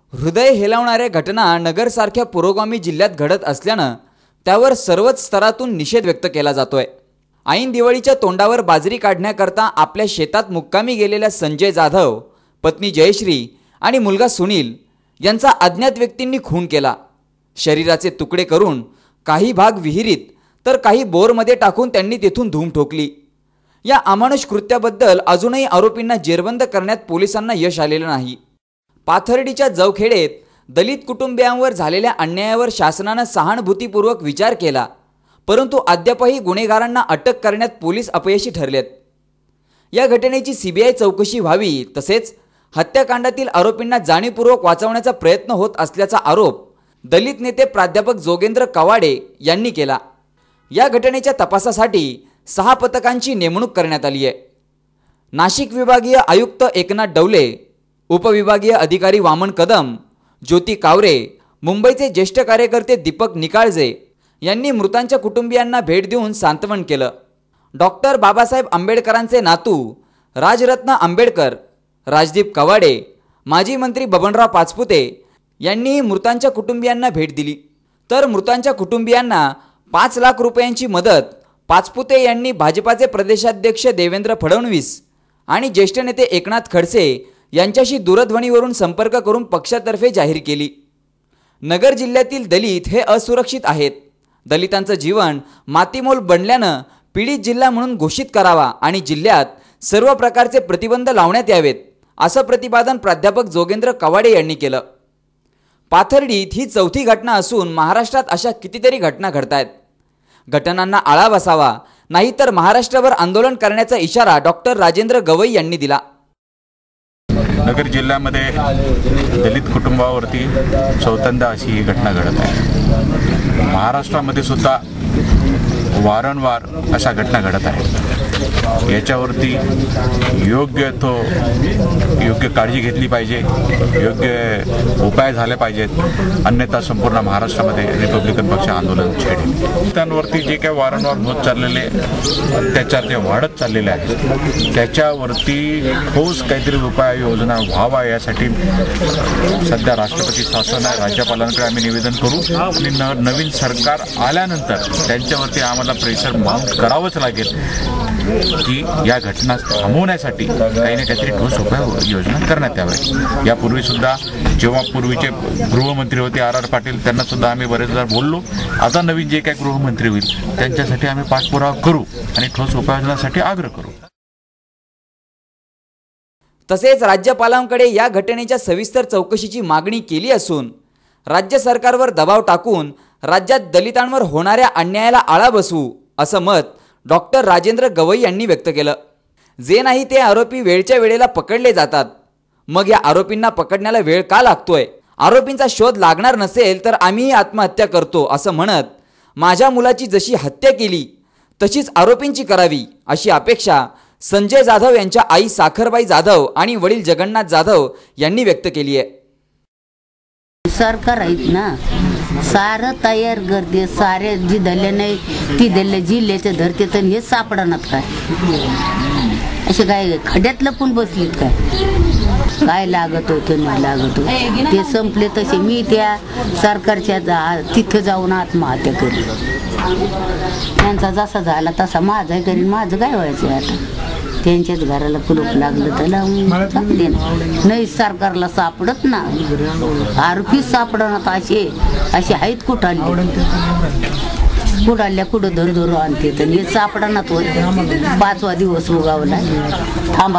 हृदय हेलावणाऱ्या घटना नगरसारख्या पुरोगामी जिल्ह्यात घडत असल्यानं त्यावर सर्वच स्तरातून निषेध व्यक्त केला जातोय। ऐन दिवाळीच्या तोंडावर बाजरी काढण्याकरता आपल्या शेतात मुक्कामी गेलेल्या संजय जाधव, पत्नी जयश्री आणि मुलगा सुनील यांचा अज्ञात व्यक्तींनी खून केला। शरीराचे तुकडे करून काही भाग विहिरीत तर काही बोरमध्ये टाकून त्यांनी तेथून धूम ठोकली। या अमानुष कृत्याबद्दल अजूनही आरोपींना जेरबंद करण्यात पोलिसांना यश आलेलं नाही। पाथर्डीच्या जवखेडेत दलित कुटुंबियांवर झालेल्या अन्यायावर शासनाने सहानुभूतीपूर्वक विचार केला, परंतु अद्यापही गुन्हेगारांना अटक करण्यात पोलीस अपयशी ठरलेत। या घटनेची सीबीआय चौकशी व्हावी, तसेच हत्याकांडातील आरोपींना जाणीवपूर्वक वाचवण्याचा प्रयत्न होत असल्याचा आरोप दलित नेते प्राध्यापक जोगेंद्र कवाडे यांनी केला। या घटनेच्या तपासासाठी 6 पथकांची नेमणूक करण्यात आली आहे। नाशिक विभागीय आयुक्त एकनाथ डवले, उपविभागीय अधिकारी वामन कदम, ज्योती कावरे, मुंबईचे ज्येष्ठ कार्यकर्ते दीपक निकाळजे यांनी मृतांच्या कुटुंबियांना भेट देऊन सांत्वन केलं। डॉक्टर बाबासाहेब आंबेडकरांचे नातू राजरत्न आंबेडकर, राजदीप कवाडे, माजी मंत्री बबनराव पाचपुते यांनी मृतांच्या कुटुंबियांना भेट दिली। तर मृतांच्या कुटुंबियांना 5 लाख रुपयांची मदत पाचपुते यांनी भाजपाचे प्रदेशाध्यक्ष देवेंद्र फडणवीस आणि ज्येष्ठ नेते एकनाथ खडसे यांच्याशी दूरध्वनीवरून संपर्क करून पक्षातर्फे जाहीर केली। नगर जिल्ह्यातील दलित हे असुरक्षित आहेत। दलितांचं जीवन मातीमोल बनल्यानं पीडित जिल्हा म्हणून घोषित करावा आणि जिल्ह्यात सर्व प्रकारचे प्रतिबंध लावण्यात यावेत, असं प्रतिपादन प्राध्यापक जोगेंद्र कवाडे यांनी केलं। पाथर्डीत ही 4थी घटना असून महाराष्ट्रात अशा कितीतरी घटना घडतायत। घटनांना आळा बसावा, नाहीतर महाराष्ट्रभर आंदोलन करण्याचा इशारा डॉक्टर राजेंद्र गवई यांनी दिला। नगर जिल्ह्यामध्ये दलित कुटुंबावरती चौथ्यांदा अशी ही घटना घडत आहे। महाराष्ट्रामध्ये सुद्धा वारंवार अशा घटना घडत आहेत। याच्यावरती योग्य काळजी घेतली पाहिजे, योग्य उपाय झाले पाहिजेत, अन्यथा संपूर्ण महाराष्ट्रामध्ये रिपब्लिकन पक्ष आंदोलन छेडेल। त्यांवरती जे काही वारंवार होत चाललेले अत्याचार जे वाढत चाललेले आहेत त्याच्यावरती ठोस काहीतरी उपाययोजना व्हावा, यासाठी सध्या राष्ट्रपती शासन आहे, राज्यपालांकडे आम्ही निवेदन करू आणि नवीन सरकार आल्यानंतर त्यांच्यावरती आम्हाला प्रेशर माउंट करावंच लागेल की या घटना थांबवण्यासाठी काही ना काहीतरी ठोस उपाययोजना करण्यात यावी। यापूर्वी सुद्धा जेव्हा पूर्वीचे गृहमंत्री होते RR पाटील, त्यांना सुद्धा आम्ही बरेचदा बोललो। आता नवीन जे काही गृहमंत्री होईल त्यांच्यासाठी आम्ही पाठपुरावा करू आणि ठोस उपाययोजनासाठी आग्रह करू। तसेच राज्यपालांकडे या घटनेच्या सविस्तर चौकशीची मागणी केली असून राज्य सरकारवर दबाव टाकून राज्यात दलितांवर होणाऱ्या अन्यायाला आळा बसवू, असं मत डॉक्टर राजेंद्र गवई यांनी व्यक्त केलं। जे नाही ते आरोपी वेळच्या वेळेला पकडले जातात, मग या आरोपींना पकडण्याला वेळ का लागतोय? आरोपींचा शोध लागणार नसेल तर आम्हीही आत्महत्या करतो, असं म्हणत माझ्या मुलाची जशी हत्या केली तशीच आरोपींची करावी, अशी अपेक्षा संजय जाधव यांच्या आई साखरबाई जाधव आणि वडील जगन्नाथ जाधव यांनी व्यक्त केली आहे। सरकार आहेत ना, सारं तयार करते, सारे जी दल्ले नाही ती दल्ले जिल्ह्याचे धरते, तर हे सापडणार काय? असे काय खड्यात लपून बसलीत काय लागत होतं नाही लागत होतं ते संपले तसे मी त्या सरकारच्या तिथं जाऊन आत्महत्या करीन। त्यांचा जसा झाला तसा माझा करीन, माझं काय व्हायचं आता? त्यांच्याच घराला कुलूप लागलं तर लावून नाही, सरकारला सापडत ना, आरोपी सापडणार असे आहेत कुठाल्या कुठं धर आणते तर हे सापडणार तो 5वा दिवस उगावला। थांबा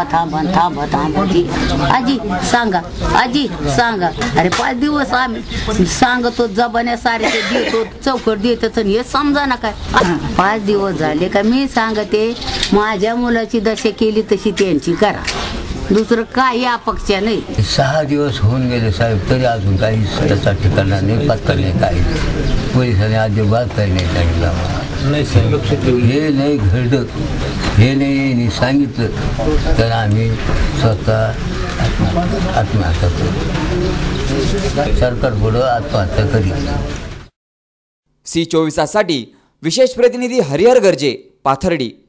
आजी सांगा अरे 5 दिवस आम्ही सांगतो, जबान्या सारे देतो, चौकट देतो, हे समजा ना काय 5 दिवस झाले का मी सांगते माझ्या मुलाची दशा केली तशी त्यांची करा, दुसरं काही अपेक्षा नाही। 6 दिवस होऊन गेले साहेब, तरी अजून काही त्याचा ठिकाणा नाही, पत्ता नाही, काही पोलिसांनी अजिबात काही नाही सांगितलं। हे नाही घडलं, हे नाही सांगितलं तर आम्ही स्वतः आत्महत्या करू, सरकार पुढं आत्महत्या करीत। C24 साठी विशेष प्रतिनिधी हरिहर गर्जे, पाथर्डी।